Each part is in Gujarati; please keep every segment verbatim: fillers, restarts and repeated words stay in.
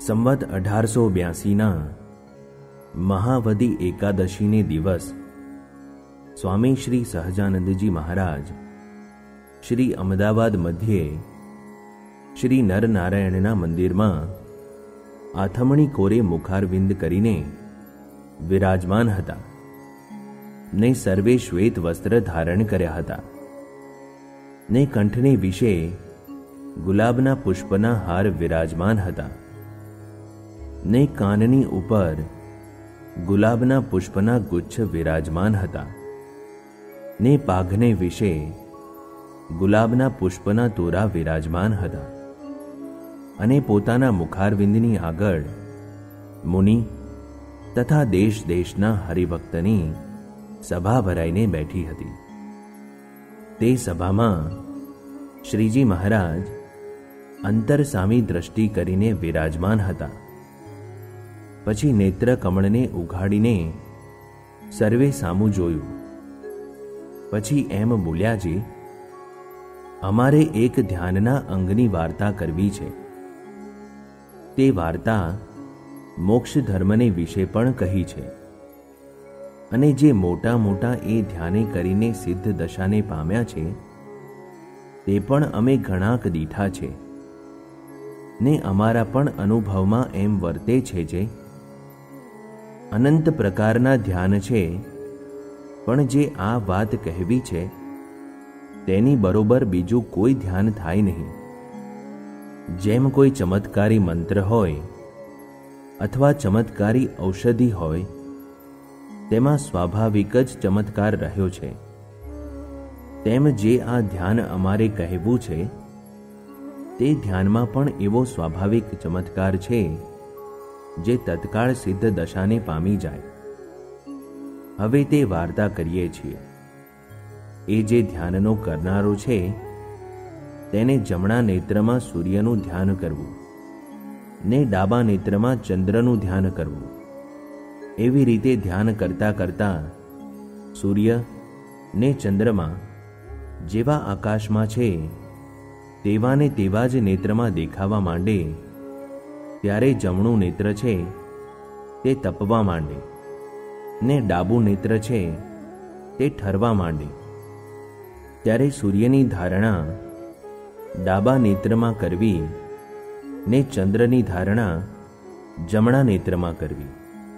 સંવત અઢારસો બ્યાસીના મહાવદી એકાદશીને દિવસ સ્વામી શ્રી સહજાનંદજી મહારાજ શ્રી અમદાવાદ મધ્યે શ્રી નરનારાયણના મંદિરમાં આથમણી કોરે મુખારવિંદ કરીને વિરાજમાન હતા ને સર્વે શ્વેત વસ્ત્ર ધારણ કર્યા હતા ને કંઠને વિશે ગુલાબના પુષ્પના હાર વિરાજમાન હતા ને કાનની ઉપર ગુલાબના પુષ્પના ગુચ્છ વિરાજમાન હતા ને પાઘને વિશે ગુલાબના પુષ્પના તોરા વિરાજમાન હતા અને પોતાના મુખારવિંદની આગળ મુનિ તથા દેશ દેશના હરિભક્તની સભા ભરાઈને બેઠી હતી. તે સભામાં શ્રીજી મહારાજ અંતરસામી દ્રષ્ટિ કરીને વિરાજમાન હતા. પછી નેત્ર કમળને ઉઘાડીને સર્વે સામું જોયું. પછી એમ બોલ્યા છે, અમારે એક ધ્યાનના અંગની વાર્તા કરવી છે. તે વાર્તા મોક્ષ ધર્મને વિશે પણ કહી છે અને જે મોટા મોટા એ ધ્યાને કરીને સિદ્ધ દશાને પામ્યા છે તે પણ અમે ઘણાક દીઠા છે ને અમારા પણ અનુભવમાં એમ વર્તે છે જે અનંત પ્રકારના ધ્યાન છે, પણ જે આ વાત કહેવી છે તેની બરોબર બીજું કોઈ ધ્યાન થાય નહીં. જેમ કોઈ ચમત્કારી મંત્ર હોય અથવા ચમત્કારી ઔષધિ હોય તેમાં સ્વાભાવિક જ ચમત્કાર રહ્યો છે, તેમ જે આ ધ્યાન અમારે કહેવું છે તે ધ્યાનમાં પણ એવો સ્વાભાવિક ચમત્કાર છે જે તત્કાળ સિદ્ધ દશાને પામી જાય. હવે તે વાર્તા કરીએ છીએ. એ જે ધ્યાનનો કરનારો છે તેને જમણા નેત્રમાં સૂર્યનું ધ્યાન કરવું ને ડાબા નેત્રમાં ચંદ્રનું ધ્યાન કરવું. એવી રીતે ધ્યાન કરતા કરતા સૂર્ય ને ચંદ્રમા જેવા આકાશમાં છે તેવા ને તેવા જ નેત્રમાં દેખાવા માંડે ત્યારે જમણું નેત્ર છે તે તપવા માંડે ને ડાબું નેત્ર છે તે ઠરવા માંડે. ત્યારે સૂર્યની ધારણા ડાબા નેત્રમાં કરવી ને ચંદ્રની ધારણા જમણા નેત્રમાં કરવી.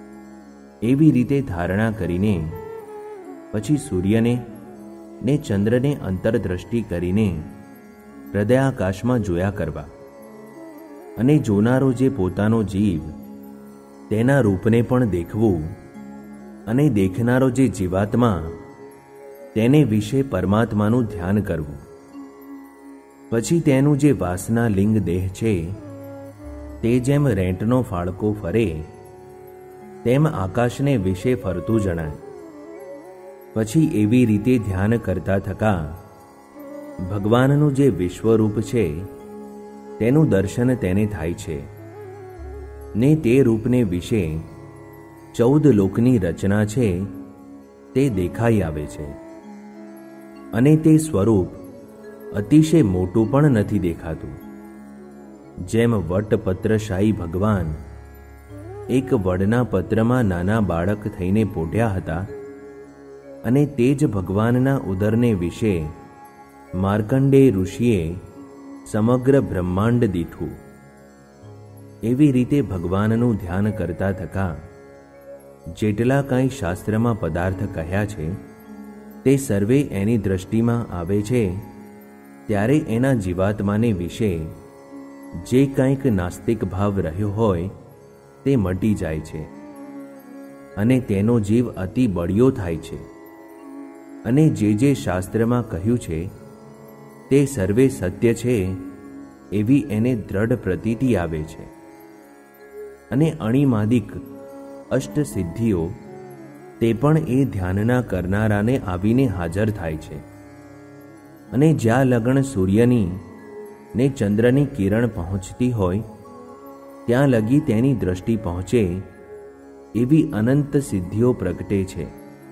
એવી રીતે ધારણા કરીને પછી સૂર્યને ને ચંદ્રને અંતરદ્રષ્ટિ કરીને હૃદયાકાશમાં જોયા કરવા અને જોનારો જે પોતાનો જીવ તેના રૂપને પણ દેખવું અને દેખનારો જે જીવાત્મા તેને વિશે પરમાત્માનું ધ્યાન કરવું. પછી તેનું જે વાસના લિંગ દેહ છે તે જેમ રેંટનો ફાળકો ફરે તેમ આકાશને વિશે ફરતું જણાય. પછી એવી રીતે ધ્યાન કરતા થકા ભગવાનનું જે વિશ્વરૂપ છે તેનું દર્શન તેને થાય છે ને તે રૂપને વિશે ચૌદ લોકની રચના છે તે દેખાઈ આવે છે અને તે સ્વરૂપ અતિશય મોટું પણ નથી દેખાતું. જેમ વટપત્રશાહી ભગવાન એક વડના પત્રમાં નાના બાળક થઈને પોઢ્યા હતા અને તે જ ભગવાનના ઉદરને વિશે માર્કંડેય ઋષિએ સમગ્ર બ્રહ્માંડ દીઠું. એવી રીતે ભગવાનનું ધ્યાન કરતા થકા જેટલા કાંઈ શાસ્ત્રમાં પદાર્થ કહ્યા છે તે સર્વે એની દ્રષ્ટિમાં આવે છે ત્યારે એના જીવાત્માને વિશે જે કાંઈક નાસ્તિક ભાવ રહ્યો હોય તે મટી જાય છે અને તેનો જીવ અતિ બળિયો થાય છે અને જે જે શાસ્ત્રમાં કહ્યું છે તે સર્વે સત્ય છે એવી એને દ્રઢ પ્રતીતિ આવે છે અને અણિમાદિક અષ્ટસિદ્ધિઓ તે પણ એ ધ્યાનના કરનારાને આવીને હાજર થાય છે. અને જ્યાં લગણ સૂર્યની ને ચંદ્રની કિરણ પહોંચતી હોય ત્યાં લગી તેની દ્રષ્ટિ પહોંચે એવી અનંત સિદ્ધિઓ પ્રગટે છે.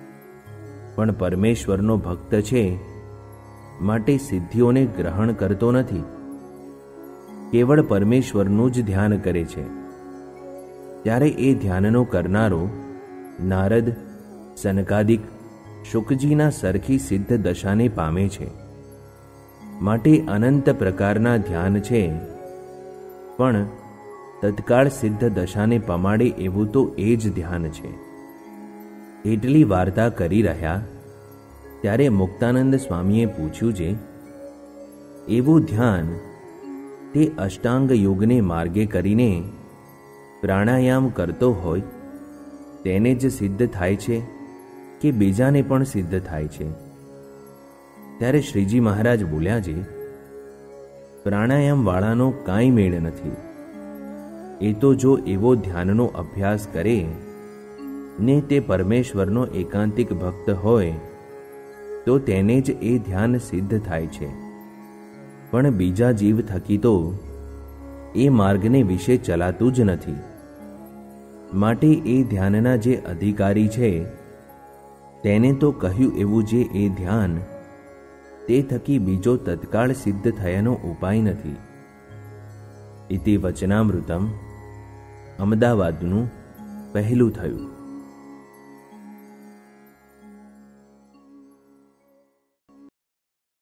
પણ પરમેશ્વરનો ભક્ત છે માટે સિદ્ધિઓને ગ્રહણ કરતો નથી, કેવળ પરમેશ્વરનું જ ધ્યાન કરે છે ત્યારે એ ધ્યાનનો કરનારો નારદ, સનકાદિક, શુકજીના સરખી સિદ્ધ દશાને પામે છે. માટે અનંત પ્રકારના ધ્યાન છે, પણ તત્કાળ સિદ્ધ દશાને પમાડે એવું તો એ જ ધ્યાન છે. એટલી વાર્તા કરી રહ્યા ત્યારે મુક્તાનંદ સ્વામીએ પૂછ્યું છે, એવું ધ્યાન તે અષ્ટાંગ યોગને માર્ગે કરીને પ્રાણાયામ કરતો હોય તેને જ સિદ્ધ થાય છે કે બીજાને પણ સિદ્ધ થાય છે? ત્યારે શ્રીજી મહારાજ બોલ્યા છે, પ્રાણાયામવાળાનો કાંઈ મેળ નથી. એ તો જો એવો ધ્યાનનો અભ્યાસ કરે ને તે પરમેશ્વરનો એકાંતિક ભક્ત હોય તો તેને જ એ ધ્યાન સિદ્ધ થાય છે. પણ બીજા જીવ થકી તો એ માર્ગને વિશે ચલાતું જ નથી. માટે એ ધ્યાનના જે અધિકારી છે તેને તો કહ્યું એવું જે એ ધ્યાન તે થકી બીજો તત્કાળ સિદ્ધ થયાનો ઉપાય નથી. ઇતિ વચનામૃતમ અમદાવાદનું પહેલું થયું.